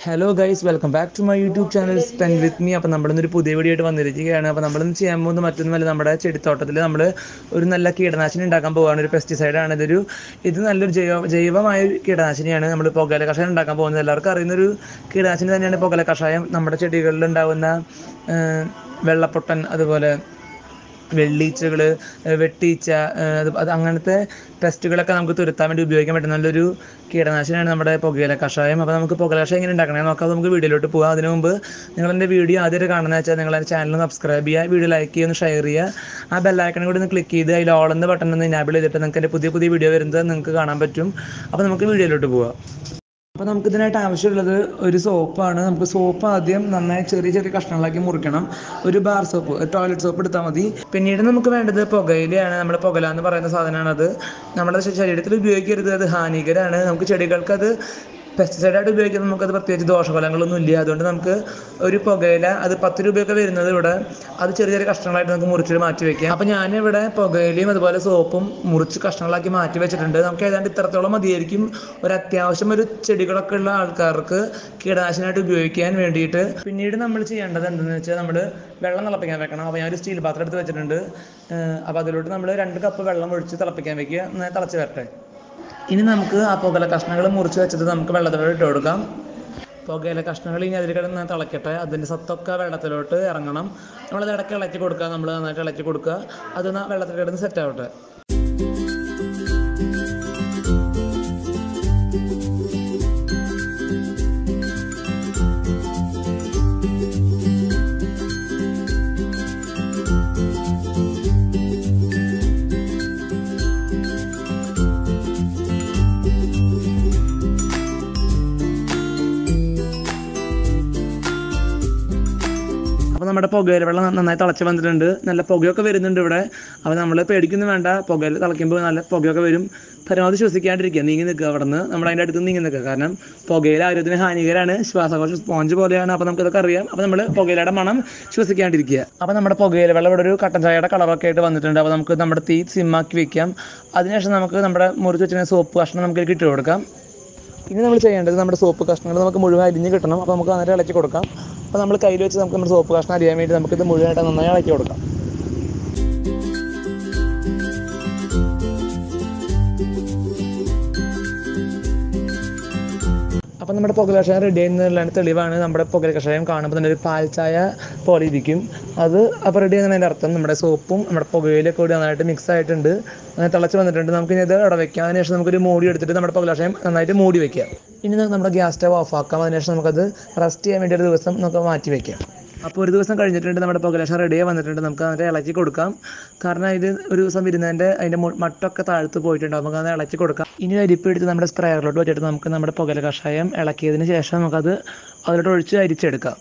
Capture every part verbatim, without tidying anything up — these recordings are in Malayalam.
Hello guys, welcome back to my YouTube channel spend with me. അപ്പോൾ നമ്മളിന്നൊരു പുതിയ വീഡിയോ ആയിട്ട് വന്നിരിക്കുകയാണ്. അപ്പോൾ നമ്മളിന്ന് ചെയ്യാൻ പോകുന്നത് മറ്റൊന്നുമല്ല, നമ്മുടെ ചെടിത്തോട്ടത്തിൽ നമ്മൾ ഒരു നല്ല കീടനാശിനി ഉണ്ടാക്കാൻ പോവുകയാണ്. ഒരു പെസ്റ്റിസൈഡാണ് ഇതൊരു ഇത് നല്ലൊരു ജൈവ ജൈവമായ കീടനാശിനിയാണ്. നമ്മൾ പുകയില കഷായം ഉണ്ടാക്കാൻ പോകുന്നത്. എല്ലാവർക്കും അറിയുന്നൊരു കീടനാശിനി തന്നെയാണ് പുകയില കഷായം. നമ്മുടെ ചെടികളിൽ ഉണ്ടാകുന്ന വെള്ളപ്പൊട്ടൻ, അതുപോലെ വെള്ളീച്ചകൾ, വെട്ടീച്ച, അത് അത് അങ്ങനത്തെ പെസ്റ്റുകളൊക്കെ നമുക്ക് തുരത്താൻ വേണ്ടി ഉപയോഗിക്കാൻ പറ്റുന്ന നല്ലൊരു കീടനാശിനിയാണ് നമ്മുടെ പുകയില കഷായം. അപ്പോൾ നമുക്ക് പുകയില കഷായം എങ്ങനെ ഉണ്ടാക്കണേ നോക്കാം. നമുക്ക് വീഡിയോയിലോട്ട് പോകാം. അതിന് മുമ്പ് നിങ്ങൾ എൻ്റെ വീഡിയോ ആദ്യമായിട്ട് കാണുന്നത് വെച്ചാൽ നിങ്ങൾ എൻ്റെ ചാനൽ സബ്സ്ക്രൈബ് ചെയ്യുക, വീഡിയോ ലൈക്ക് ചെയ്യുക, ഒന്ന് ഷെയർ ചെയ്യുക, ആ ബെല്ലൈക്കണും കൂടി ഒന്ന് ക്ലിക്ക് ചെയ്ത് അതിൽ ഓൾ എന്ന ബട്ടൺ ഒന്ന് എനാബിൾ ചെയ്തിട്ട് നിങ്ങൾക്ക് എൻ്റെ പുതിയ പുതിയ വീഡിയോ വരുന്നത് നിങ്ങൾക്ക് കാണാൻ പറ്റും. അപ്പോൾ നമുക്ക് വീഡിയോയിലോട്ട് പോകാം. അപ്പോൾ നമുക്കിതിനായിട്ട് ആവശ്യമുള്ളത് ഒരു സോപ്പാണ്. നമുക്ക് സോപ്പ് ആദ്യം നന്നായി ചെറിയ ചെറിയ കഷ്ണങ്ങളാക്കി മുറിക്കണം. ഒരു ബാർ സോപ്പ്, ടോയ്ലറ്റ് സോപ്പ് എടുത്താൽ മതി. പിന്നീട് നമുക്ക് വേണ്ടത് പുകയിലയാണ്. നമ്മുടെ പുകയില എന്ന് പറയുന്ന സാധനമാണത്. നമ്മുടെ ശരീരത്തിൽ ഉപയോഗിക്കരുത്, അത് ഹാനികരമാണ്. നമുക്ക് ചെടികൾക്ക് അത് പെസ്റ്റിസൈഡായിട്ട് ഉപയോഗിക്കുന്നത് നമുക്കത് പ്രത്യേകിച്ച് ദോഷഫലങ്ങളൊന്നും ഇല്ല. അതുകൊണ്ട് നമുക്ക് ഒരു പുകയില അത് പത്ത് രൂപയൊക്കെ വരുന്നത് ഇവിടെ, അത് ചെറിയ ചെറിയ കഷ്ണങ്ങളായിട്ട് നമുക്ക് മുറിച്ച് മാറ്റി വയ്ക്കാം. അപ്പോൾ ഞാനിവിടെ പുകയിലയും അതുപോലെ സോപ്പും മുറിച്ച് കഷ്ണങ്ങളാക്കി മാറ്റി വെച്ചിട്ടുണ്ട്. നമുക്ക് ഏതാണ്ട് ഇത്രത്തോളം മതിയായിരിക്കും ഒരു അത്യാവശ്യം ഒരു ചെടികളൊക്കെ ഉള്ള ആൾക്കാർക്ക് കീടനാശിനിയായിട്ട് ഉപയോഗിക്കാൻ വേണ്ടിയിട്ട്. പിന്നീട് നമ്മൾ ചെയ്യേണ്ടത് എന്തെന്ന് വെച്ചാൽ നമ്മൾ വെള്ളം തിളപ്പിക്കാൻ വെക്കണം. അപ്പോൾ ഞാനൊരു സ്റ്റീൽ പാത്രം എടുത്ത് വെച്ചിട്ടുണ്ട്. അപ്പോൾ അതിലോട്ട് നമ്മൾ രണ്ട് കപ്പ് വെള്ളം ഒഴിച്ച് തിളപ്പിക്കാൻ വെക്കുക. എന്നാൽ തിളച്ച് വരട്ടെ. ഇനി നമുക്ക് ആ പുകയില കഷ്ണങ്ങൾ മുറിച്ച് വെച്ചത് നമുക്ക് വെള്ളത്തിലോട്ട് ഇട്ട് കൊടുക്കാം. പുകയില കഷ്ണങ്ങൾ ഇനി അതിൽ കിടന്ന് തിളക്കട്ടെ. അതിൻ്റെ സത്തൊക്കെ വെള്ളത്തിലോട്ട് ഇറങ്ങണം. നമ്മളത് ഇടയ്ക്ക് ഇളക്കി കൊടുക്കുക. നമ്മൾ നന്നായിട്ട് ഇളക്കി കൊടുക്കുക. അത് വെള്ളത്തിൽ കിടന്ന് സെറ്റ് ആവട്ടെ. അപ്പോൾ നമ്മുടെ പുകയില വെള്ളം നന്നായി തിളച്ച് വന്നിട്ടുണ്ട്. നല്ല പുകയൊക്കെ വരുന്നുണ്ട് ഇവിടെ. അപ്പോൾ നമ്മൾ പേടിക്കൊന്നും വേണ്ട. പുകയില തിളയ്ക്കുമ്പോൾ നല്ല പുകയൊക്കെ വരും. പരമാവധി ശ്വസിക്കാണ്ടിരിക്കുക, നീങ്ങി നിൽക്കുക. അവിടെ നിന്ന് നമ്മൾ അതിൻ്റെ അടുത്ത് നീങ്ങി നിൽക്കുക. കാരണം പുകയില ആരോഗ്യത്തിന് ഹാനികരമാണ്. ശ്വാസകോശ സ്പോഞ്ച് പോലെയാണ്. അപ്പോൾ നമുക്കിതൊക്കെ അറിയാം. അപ്പോൾ നമ്മൾ പുകയിലയുടെ മണം ശ്വസിക്കാണ്ടിരിക്കുക. അപ്പോൾ നമ്മുടെ പുകയില വെള്ളം ഇവിടെ ഒരു കട്ടൻ ചായയുടെ കളറൊക്കെ ആയിട്ട് വന്നിട്ടുണ്ട്. അപ്പോൾ നമുക്ക് നമ്മുടെ തീ സിമ്മാക്കി വെക്കാം. അതിനുശേഷം നമുക്ക് നമ്മുടെ മുറിച്ച് വെച്ചിരുന്ന സോപ്പ് കഷ്ണം നമുക്ക് ഇട്ട് കൊടുക്കാം. ഇനി നമ്മൾ ചെയ്യേണ്ടത് നമ്മുടെ സോപ്പ് കഷ്ണങ്ങൾ നമുക്ക് മുഴുവൻ അരിഞ്ഞ് കിട്ടണം. അപ്പോൾ നമുക്ക് നന്നായിട്ട് ഇളക്കി കൊടുക്കാം. അപ്പോൾ നമ്മൾ കയ്യിൽ വെച്ച് നമുക്ക് നമ്മുടെ സോപ്പ് കഷ്ണം അരിയാൻ വേണ്ടി നമുക്കിത് മുഴുവനായിട്ട് നന്നായി ഇളക്കി കൊടുക്കാം. അപ്പോൾ നമ്മുടെ പുകയില കഷായം റെഡി ആയിരുന്നതിലാണ് തെളിവാണ്. നമ്മുടെ പുകയില കഷായം കാണുമ്പോൾ തന്നെ ഒരു പാൽ ചായ പോലെ ഇരിക്കും. അത് അപ്പോൾ റെഡി ആയിരുന്നതിൻ്റെ അർത്ഥം നമ്മുടെ സോപ്പും നമ്മുടെ പുകയിലൊക്കെ കൂടി നന്നായിട്ട് മിക്സ് ആയിട്ടുണ്ട്, അങ്ങനെ തിളച്ച് വന്നിട്ടുണ്ട്. നമുക്കിനി ഇത് അവിടെ വയ്ക്കാം. അതിനുശേഷം നമുക്കൊരു മൂടി എടുത്തിട്ട് നമ്മുടെ പുകയില കഷായം നന്നായിട്ട് മൂടി വയ്ക്കാം. ഇനി നമുക്ക് നമ്മുടെ ഗ്യാസ് സ്റ്റവ് ഓഫ് ആക്കാം. അതിനുശേഷം നമുക്കത് റെസ്റ്റ് ചെയ്യാൻ വേണ്ടി ഒരു ദിവസം നമുക്ക് മാറ്റി വയ്ക്കാം. അപ്പോൾ ഒരു ദിവസം കഴിഞ്ഞിട്ടുണ്ട് നമ്മുടെ പുകയില കഷായം റെഡിയായി വന്നിട്ടുണ്ട്. നമുക്ക് അതിൻ്റെ ഇളക്കി കൊടുക്കാം. കാരണം ഇത് ഒരു ദിവസം വരുന്നതിൻ്റെ അതിൻ്റെ മട്ടൊക്കെ താഴ്ത്ത് പോയിട്ടുണ്ട്. നമുക്ക് അത് ഇളക്കി കൊടുക്കാം. ഇനി അരിപ്പ് എടുത്ത് നമ്മുടെ സ്പ്രേയറിലോട്ട് വെച്ചിട്ട് നമുക്ക് നമ്മുടെ പുകയില കഷായം ഇളക്കിയതിന് ശേഷം നമുക്കത് അതിലോട്ട് ഒഴിച്ച് അരിച്ചെടുക്കാം.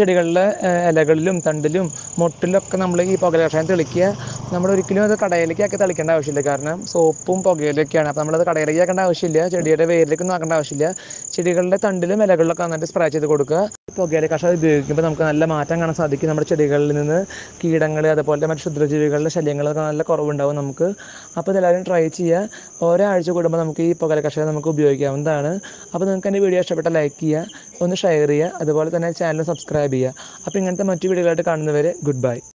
ചെടികളിലെ ഇലകളിലും തണ്ടിലും മൊട്ടിലൊക്കെ നമ്മൾ ഈ പുകയില കഷായം തെളിക്കുക. നമ്മളൊരിക്കലും അത് കടയിലേക്കൊക്കെ തളിക്കേണ്ട ആവശ്യമില്ല. കാരണം സോപ്പും പുകയിലൊക്കെയാണ്. അപ്പോൾ നമ്മളത് കടയിലേക്ക് ആക്കേണ്ട ആവശ്യമില്ല. ചെടിയുടെ വേരിലേക്കൊന്നും ആക്കേണ്ട ആവശ്യമില്ല. ചെടികളുടെ തണ്ടിലും ഇലകളിലൊക്കെ നന്നായിട്ട് സ്പ്രേ ചെയ്ത് കൊടുക്കുക. പുകയില കഷായം ഉപയോഗിക്കുമ്പോൾ നമുക്ക് നല്ല മാറ്റം കാണാൻ സാധിക്കും. നമ്മുടെ ചെടികളിൽ നിന്ന് കീടങ്ങൾ അതുപോലെ മറ്റ് ക്ഷുദ്രജീവികളുടെ ശല്യങ്ങളൊക്കെ നല്ല കുറവുണ്ടാവും നമുക്ക്. അപ്പോൾ ഇതെല്ലാവരും ട്രൈ ചെയ്യുക. ഒരാഴ്ച കൂടുമ്പോൾ നമുക്ക് ഈ പുകയില കഷായം നമുക്ക് ഉപയോഗിക്കാവുന്നതാണ്. അപ്പോൾ നിങ്ങൾക്ക് എൻ്റെ വീഡിയോ ഇഷ്ടപ്പെട്ടാൽ ലൈക്ക് ചെയ്യുക, ഒന്ന് ഷെയർ ചെയ്യുക, അതുപോലെ തന്നെ ചാനൽ സബ്സ്ക്രൈബ് ചെയ്യുക. അപ്പോൾ ഇങ്ങനത്തെ മറ്റു വീഡിയോകളായിട്ട് കാണുന്നവരെ ഗുഡ് ബൈ.